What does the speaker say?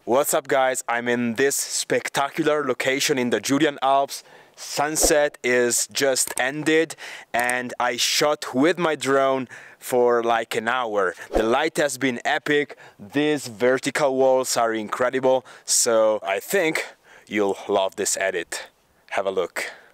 What's up guys, I'm in this spectacular location in the Julian Alps. Sunset is just ended and I shot with my drone for like an hour. The light has been epic, these vertical walls are incredible, so I think you'll love this edit. Have a look.